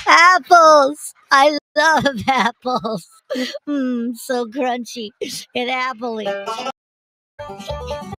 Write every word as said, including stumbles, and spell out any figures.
Apples. I love apples. Mmm, so crunchy and appley.